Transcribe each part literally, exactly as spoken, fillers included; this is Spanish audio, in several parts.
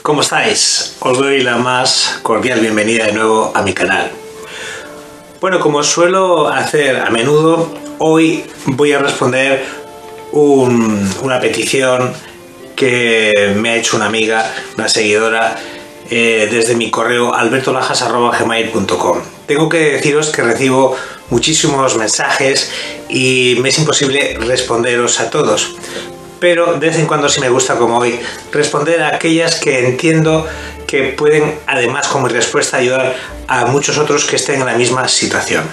¿Cómo estáis? Os doy la más cordial bienvenida de nuevo a mi canal. Bueno, como suelo hacer a menudo, hoy voy a responder un, una petición que me ha hecho una amiga, una seguidora, eh, desde mi correo alberto lajas arroba gmail punto com. Tengo que deciros que recibo muchísimos mensajes y me es imposible responderos a todos, pero de vez en cuando sí me gusta, como hoy, responder a aquellas que entiendo que pueden, además como respuesta, ayudar a muchos otros que estén en la misma situación.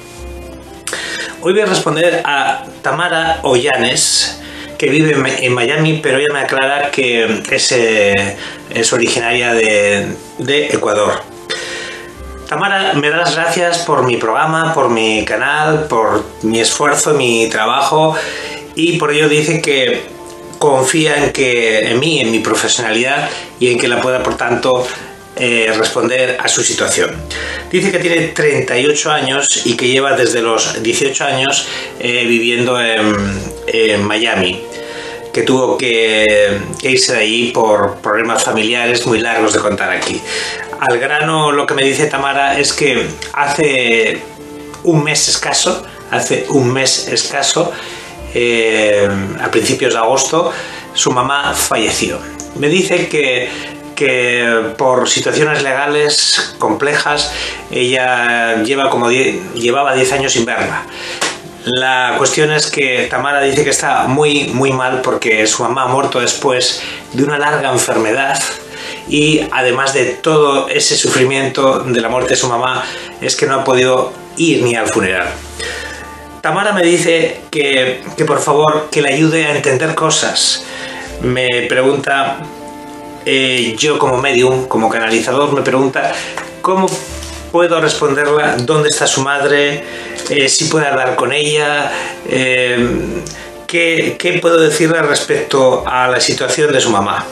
Hoy voy a responder a Tamara Ollanes, que vive en Miami, pero ella me aclara que es, eh, es originaria de, de Ecuador. Tamara, me das gracias por mi programa, por mi canal, por mi esfuerzo, mi trabajo, y por ello dice que confía en, que, en mí, en mi profesionalidad y en que la pueda, por tanto, eh, responder a su situación. Dice que tiene treinta y ocho años y que lleva desde los dieciocho años eh, viviendo en, en Miami, que tuvo que, que irse de allí por problemas familiares muy largos de contar aquí. Al grano, lo que me dice Tamara es que hace un mes escaso, hace un mes escaso, eh, a principios de agosto, su mamá falleció. Me dice que, que por situaciones legales complejas, ella lleva como die, llevaba diez años sin verla. La cuestión es que Tamara dice que está muy, muy mal porque su mamá ha muerto después de una larga enfermedad. Y además de todo ese sufrimiento de la muerte de su mamá, es que no ha podido ir ni al funeral. Tamara me dice que, que por favor que le ayude a entender cosas. Me pregunta, eh, yo como medium, como canalizador, me pregunta cómo puedo responderla, dónde está su madre, eh, si puede hablar con ella, eh, qué, qué puedo decirle respecto a la situación de su mamá.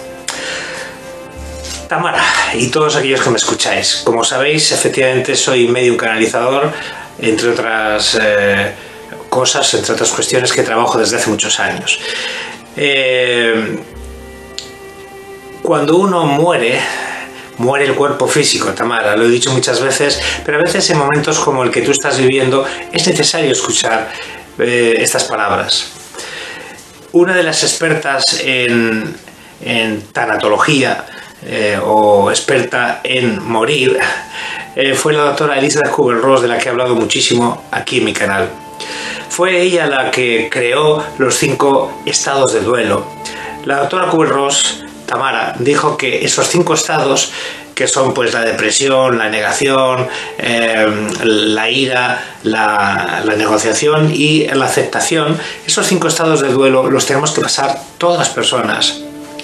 Tamara y todos aquellos que me escucháis, como sabéis, efectivamente soy medium canalizador, entre otras eh, cosas, entre otras cuestiones que trabajo desde hace muchos años. Eh, cuando uno muere, muere el cuerpo físico, Tamara, lo he dicho muchas veces, pero a veces en momentos como el que tú estás viviendo es necesario escuchar eh, estas palabras. Una de las expertas en, en tanatología, Eh, o experta en morir, eh, fue la doctora Elizabeth Kubler-Ross, de la que he hablado muchísimo aquí en mi canal. Fue ella la que creó los cinco estados de duelo. La doctora Kubler-Ross, Tamara, dijo que esos cinco estados, que son pues la depresión, la negación, eh, la ira, la, la negociación y la aceptación, esos cinco estados de duelo los tenemos que pasar todas las personas.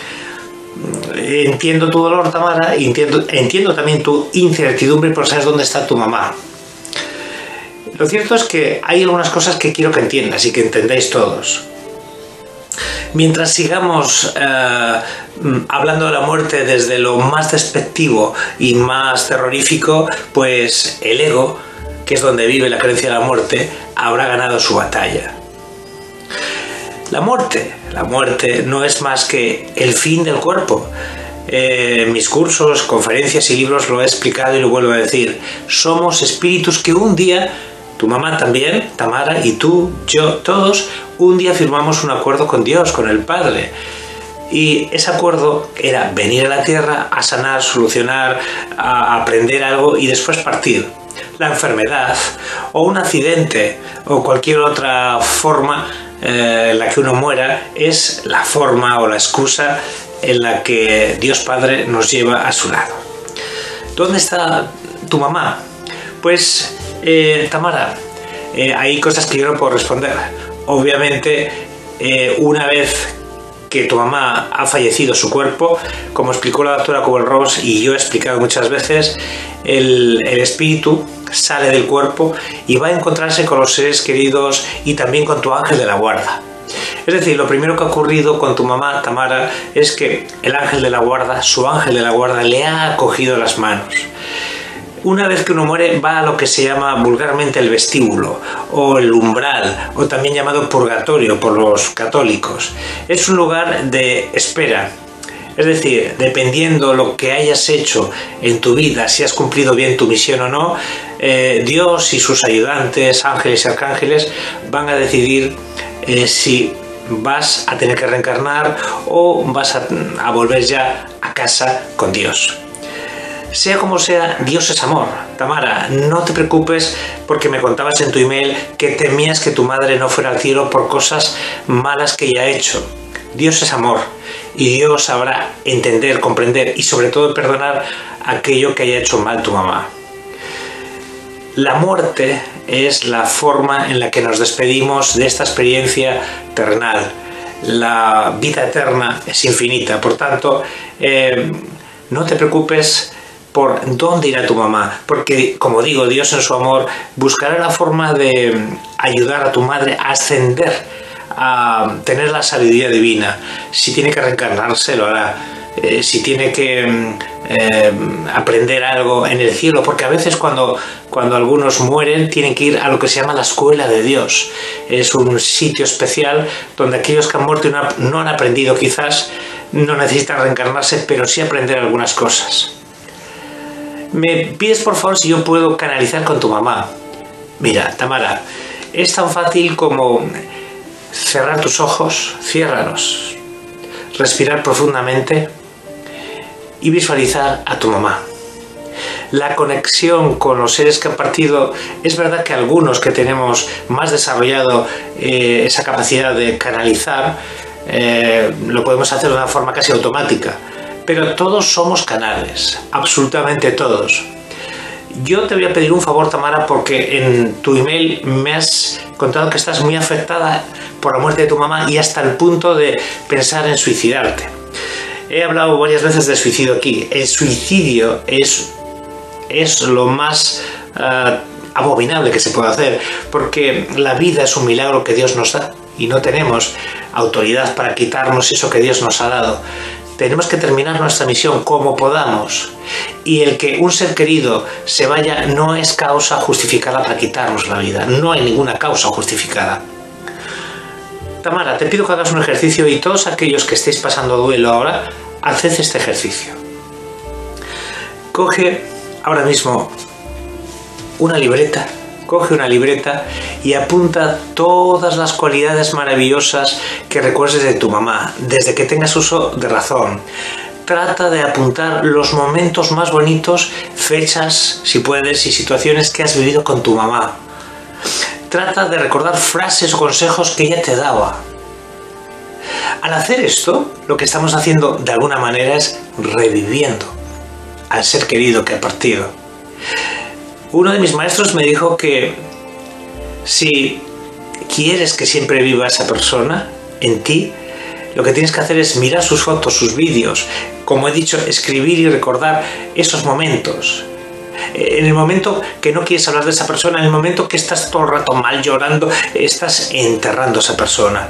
Entiendo tu dolor, Tamara, y entiendo, entiendo también tu incertidumbre por saber dónde está tu mamá. Lo cierto es que hay algunas cosas que quiero que entiendas y que entendáis todos. Mientras sigamos eh, hablando de la muerte desde lo más despectivo y más terrorífico, pues el ego, que es donde vive la creencia de la muerte, habrá ganado su batalla. La muerte, la muerte no es más que el fin del cuerpo. Eh, en mis cursos, conferencias y libros lo he explicado y lo vuelvo a decir. Somos espíritus que un día, tu mamá también, Tamara, y tú, yo, todos, un día firmamos un acuerdo con Dios, con el Padre. Y ese acuerdo era venir a la tierra a sanar, solucionar, a aprender algo y después partir. La enfermedad o un accidente o cualquier otra forma eh, en la que uno muera es la forma o la excusa en la que Dios Padre nos lleva a su lado. ¿Dónde está tu mamá? Pues, eh, Tamara, eh, hay cosas que yo no puedo responder. Obviamente, eh, una vez que tu mamá ha fallecido, su cuerpo, como explicó la doctora Kubler-Ross y yo he explicado muchas veces, el, el espíritu sale del cuerpo y va a encontrarse con los seres queridos y también con tu ángel de la guarda. Es decir, lo primero que ha ocurrido con tu mamá, Tamara, es que el ángel de la guarda, su ángel de la guarda, le ha acogido las manos. Una vez que uno muere, va a lo que se llama vulgarmente el vestíbulo, o el umbral, o también llamado purgatorio por los católicos. Es un lugar de espera. Es decir, dependiendo lo que hayas hecho en tu vida, si has cumplido bien tu misión o no, eh, Dios y sus ayudantes, ángeles y arcángeles, van a decidir eh, si vas a tener que reencarnar o vas a, a volver ya a casa con Dios. Sea como sea, Dios es amor. Tamara, no te preocupes porque me contabas en tu email que temías que tu madre no fuera al cielo por cosas malas que ella ha hecho. Dios es amor y Dios sabrá entender, comprender y sobre todo perdonar aquello que haya hecho mal tu mamá. La muerte es la forma en la que nos despedimos de esta experiencia terrenal. La vida eterna es infinita, por tanto, eh, no te preocupes por dónde irá tu mamá, porque, como digo, Dios en su amor buscará la forma de ayudar a tu madre a ascender, a tener la sabiduría divina. Si tiene que reencarnarse, lo hará. Eh, si tiene que eh, aprender algo en el cielo, porque a veces cuando, cuando algunos mueren tienen que ir a lo que se llama la escuela de Dios. Es un sitio especial donde aquellos que han muerto y no, no han aprendido quizás no necesitan reencarnarse, pero sí aprender algunas cosas. Me pides por favor si yo puedo canalizar con tu mamá. Mira, Tamara, es tan fácil como cerrar tus ojos, ciérralos, respirar profundamente y visualizar a tu mamá. La conexión con los seres que han partido, es verdad que algunos que tenemos más desarrollado eh, esa capacidad de canalizar, eh, lo podemos hacer de una forma casi automática, pero todos somos canales, absolutamente todos. Yo te voy a pedir un favor, Tamara, porque en tu email me has contado que estás muy afectada por la muerte de tu mamá y hasta el punto de pensar en suicidarte. He hablado varias veces de suicidio aquí. El suicidio es, es lo más uh, abominable que se puede hacer, porque la vida es un milagro que Dios nos da y no tenemos autoridad para quitarnos eso que Dios nos ha dado. Tenemos que terminar nuestra misión como podamos, y el que un ser querido se vaya no es causa justificada para quitarnos la vida. No hay ninguna causa justificada. Tamara, te pido que hagas un ejercicio, y todos aquellos que estéis pasando duelo ahora, haced este ejercicio. Coge ahora mismo una libreta, coge una libreta y apunta todas las cualidades maravillosas que recuerdes de tu mamá, desde que tengas uso de razón. Trata de apuntar los momentos más bonitos, fechas, si puedes, y situaciones que has vivido con tu mamá. Trata de recordar frases o consejos que ella te daba. Al hacer esto, lo que estamos haciendo de alguna manera es reviviendo al ser querido que ha partido. Uno de mis maestros me dijo que si quieres que siempre viva esa persona en ti, lo que tienes que hacer es mirar sus fotos, sus vídeos, como he dicho, escribir y recordar esos momentos. En el momento que no quieres hablar de esa persona, en el momento que estás todo el rato mal llorando, estás enterrando a esa persona.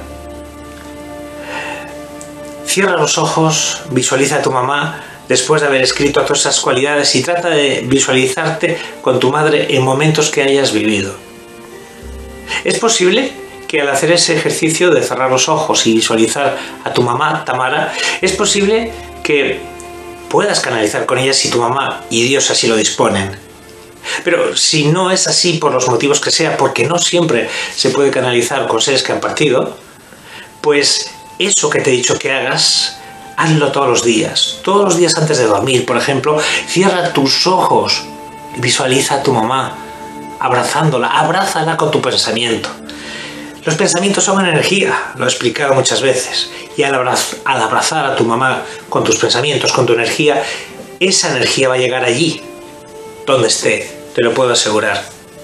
Cierra los ojos, visualiza a tu mamá después de haber escrito todas esas cualidades y trata de visualizarte con tu madre en momentos que hayas vivido. Es posible que al hacer ese ejercicio de cerrar los ojos y visualizar a tu mamá, Tamara, es posible que puedas canalizar con ella si tu mamá y Dios así lo disponen. Pero si no es así por los motivos que sea, porque no siempre se puede canalizar con seres que han partido, pues eso que te he dicho que hagas, hazlo todos los días. Todos los días antes de dormir, por ejemplo, cierra tus ojos y visualiza a tu mamá, abrazándola, abrázala con tu pensamiento. Los pensamientos son energía, lo he explicado muchas veces, y al, abraz al abrazar a tu mamá con tus pensamientos, con tu energía, esa energía va a llegar allí, donde esté, te lo puedo asegurar.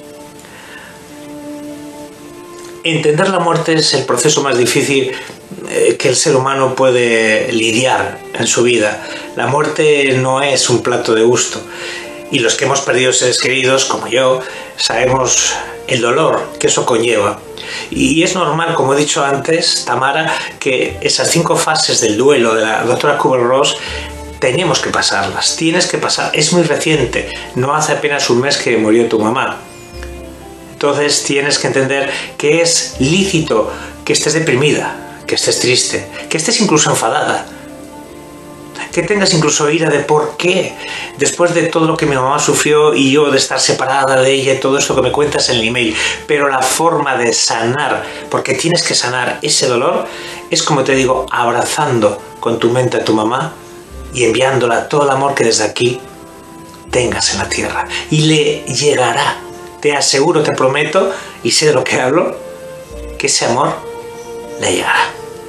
Entender la muerte es el proceso más difícil eh, que el ser humano puede lidiar en su vida. La muerte no es un plato de gusto, y los que hemos perdido seres queridos, como yo, sabemos el dolor que eso conlleva. Y es normal, como he dicho antes, Tamara, que esas cinco fases del duelo de la doctora Kübler-Ross tenemos que pasarlas, tienes que pasar. Es muy reciente, no hace apenas un mes que murió tu mamá. Entonces tienes que entender que es lícito que estés deprimida, que estés triste, que estés incluso enfadada. que tengas incluso ira de por qué, después de todo lo que mi mamá sufrió y yo de estar separada de ella y todo esto que me cuentas en el email, pero la forma de sanar, porque tienes que sanar ese dolor, es como te digo, abrazando con tu mente a tu mamá y enviándola todo el amor que desde aquí tengas en la tierra, y le llegará, te aseguro, te prometo, y sé de lo que hablo, que ese amor le llegará.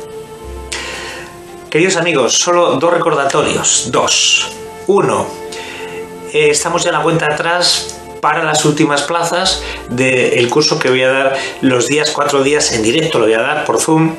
Queridos amigos, solo dos recordatorios, dos. Uno, eh, estamos ya en la cuenta atrás para las últimas plazas del curso que voy a dar los días, cuatro días en directo, lo voy a dar por Zoom.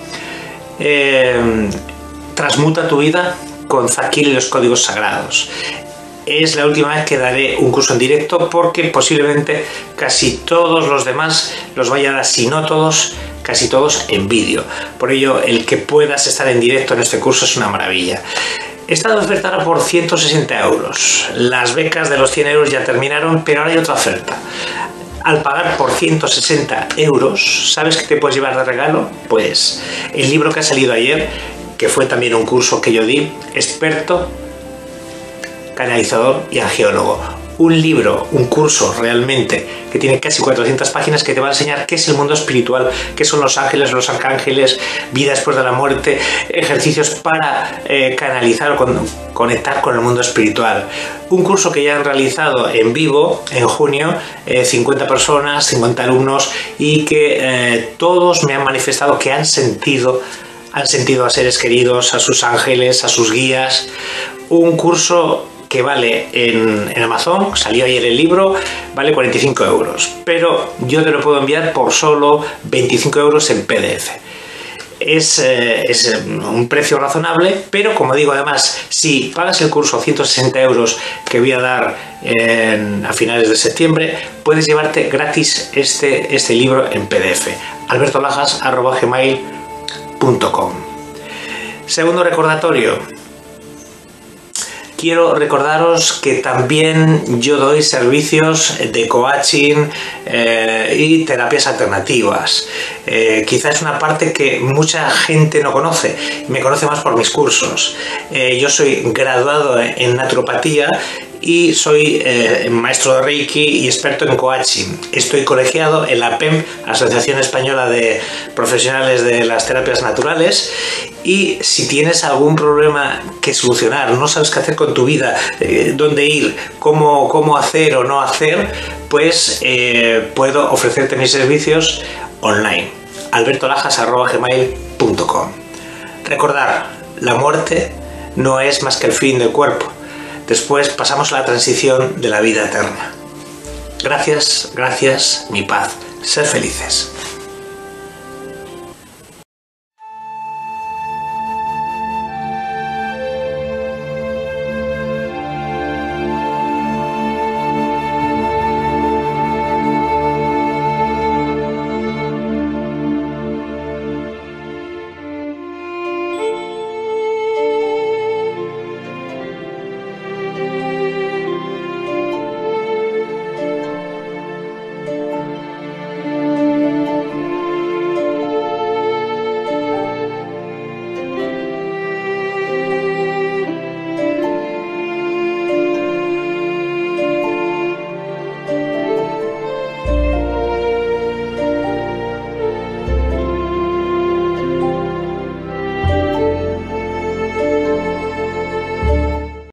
Eh, Transmuta tu vida con Zaquil y los códigos sagrados. Es la última vez que daré un curso en directo, porque posiblemente casi todos los demás los vaya a dar, si no todos, casi todos en vídeo. Por ello, el que puedas estar en directo en este curso es una maravilla. Esta oferta era por ciento sesenta euros. Las becas de los cien euros ya terminaron, pero ahora hay otra oferta. Al pagar por ciento sesenta euros, ¿sabes qué te puedes llevar de regalo? Pues el libro que ha salido ayer, que fue también un curso que yo di, experto, canalizador y angiólogo. Un libro, un curso realmente que tiene casi cuatrocientas páginas, que te va a enseñar qué es el mundo espiritual, qué son los ángeles, los arcángeles, vida después de la muerte, ejercicios para eh, canalizar o con, conectar con el mundo espiritual. Un curso que ya han realizado en vivo en junio, eh, cincuenta personas, cincuenta alumnos, y que eh, todos me han manifestado que han sentido han sentido a seres queridos, a sus ángeles, a sus guías. Un curso que vale en, en Amazon, salió ayer el libro, vale cuarenta y cinco euros, pero yo te lo puedo enviar por solo veinticinco euros en P D F. Es, eh, es un precio razonable, pero como digo, además, si pagas el curso ciento sesenta euros que voy a dar en, a finales de septiembre, puedes llevarte gratis este, este libro en P D F. alberto lajas arroba gmail punto com. Segundo recordatorio. Quiero recordaros que también yo doy servicios de coaching eh, y terapias alternativas. Eh, quizás es una parte que mucha gente no conoce, me conoce más por mis cursos. Eh, yo soy graduado en naturopatía y soy eh, maestro de Reiki y experto en coaching. Estoy colegiado en la P E M, Asociación Española de Profesionales de las Terapias Naturales, y si tienes algún problema que solucionar, no sabes qué hacer con tu vida, eh, dónde ir, cómo, cómo hacer o no hacer, pues eh, puedo ofrecerte mis servicios online. alberto lajas arroba gmail punto com. Recordar, la muerte no es más que el fin del cuerpo. Después pasamos a la transición de la vida eterna. Gracias, gracias, mi paz. Sed felices.